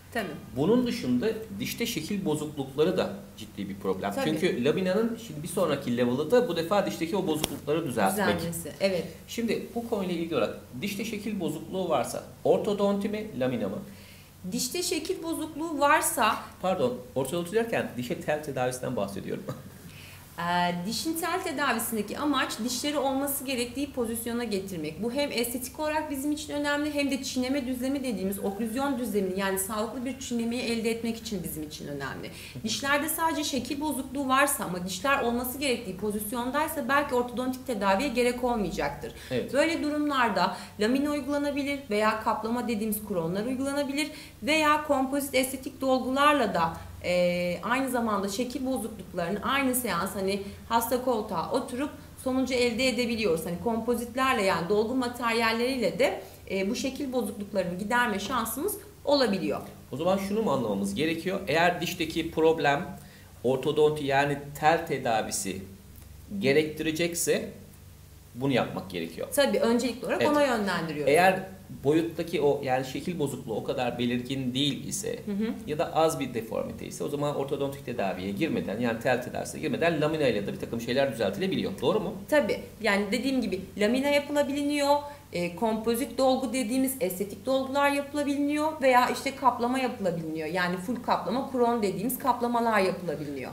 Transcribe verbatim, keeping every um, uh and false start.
Tabii. Bunun dışında dişte şekil bozuklukları da ciddi bir problem. Tabii. Çünkü laminanın şimdi bir sonraki level'ı da bu defa dişteki o bozuklukları düzeltmek. Düzelmesi. Evet. Şimdi bu konuyla ilgili olarak dişte şekil bozukluğu varsa ortodonti mi, lamina mı? Dişte şekil bozukluğu varsa, Pardon, ortodonti derken dişe tel tedavisinden bahsediyorum. e, dişin tel tedavisindeki amaç dişleri olması gerektiği pozisyona getirmek. Bu hem estetik olarak bizim için önemli hem de çiğneme düzlemi dediğimiz oklüzyon düzlemini, yani sağlıklı bir çiğnemeyi elde etmek için bizim için önemli. Dişlerde sadece şekil bozukluğu varsa ama dişler olması gerektiği pozisyondaysa belki ortodontik tedaviye gerek olmayacaktır. Evet. Böyle durumlarda lamina uygulanabilir veya kaplama dediğimiz kronlar uygulanabilir veya kompozit estetik dolgularla da Ee, aynı zamanda şekil bozukluklarını aynı seans, hani hasta koltuğa oturup sonucu elde edebiliyoruz. Hani kompozitlerle, yani dolgu materyalleriyle de e, bu şekil bozukluklarını giderme şansımız olabiliyor. O zaman şunu mu anlamamız gerekiyor? Eğer dişteki problem ortodonti yani tel tedavisi gerektirecekse bunu yapmak gerekiyor. Tabii öncelikli olarak Evet. ona yönlendiriyoruz. Eğer boyuttaki o yani şekil bozukluğu o kadar belirgin değil ise Hı hı. ya da az bir deformite ise o zaman ortodontik tedaviye girmeden, yani tel tedavisine girmeden lamina ile de bir takım şeyler düzeltilebiliyor. Doğru mu? Tabii, yani dediğim gibi lamina yapılabiliyor, e, kompozit dolgu dediğimiz estetik dolgular yapılabiliyor veya işte kaplama yapılabiliyor. Yani full kaplama, kron dediğimiz kaplamalar yapılabiliyor.